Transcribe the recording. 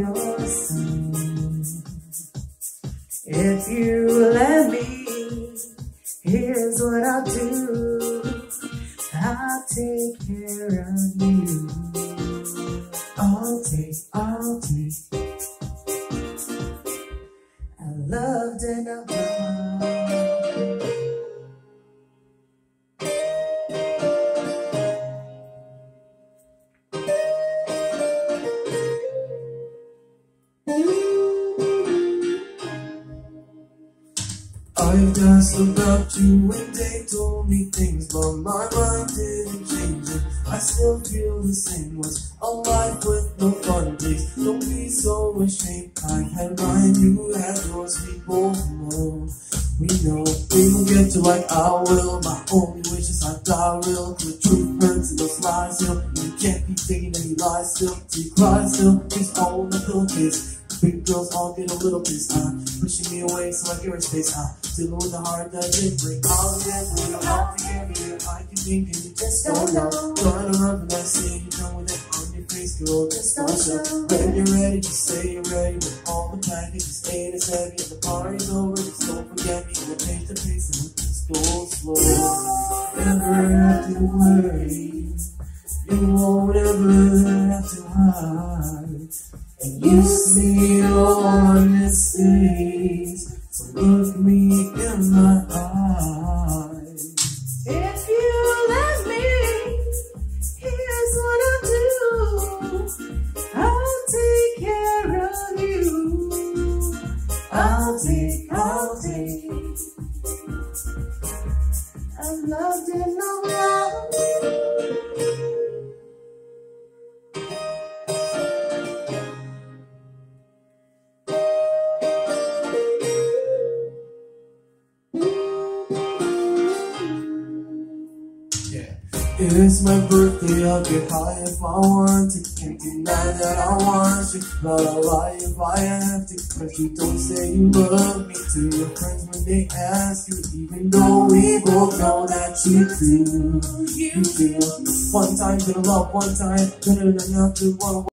your son. If you let me, here's what I'll do. I'll take care of you. I'll take. I loved and I loved. I just looked up to when they told me things, but my mind didn't change it. I still feel the same. Was a life with no fun, please don't be so ashamed. I had mine, you had yours, we both know. We know we will get to like our will. My only wish is I die real. The truth hurts and those lies still. You can't be taking any lies still. So you cry still, it's all in the pillowcase. Big girls all get a little pissed, pushing me away so I give her space, still with a heart that didn't break. I'll never, I'll forgive you. I can think and you just don't know. Trying to run from that scene, you're done with it on your face, girl, just don't show. When you're ready, just say you're ready. With all the packages ain't as heavy, and the party's over, just don't forget me. We'll change the pace and we'll just go slow. Never have to worry, you won't ever have to hide. And you see all my mistakes, so look me in my eyes. If you let me, here's what I'll do. I'll take care of you. I'll take. I loved and I loved. It's my birthday, I'll get high if I want to. Can't deny that I want you, but I'll lie if I have to. But you don't say you love me to your friends when they ask you, even though we both know that you do. One time gonna love, one time gonna enough to one.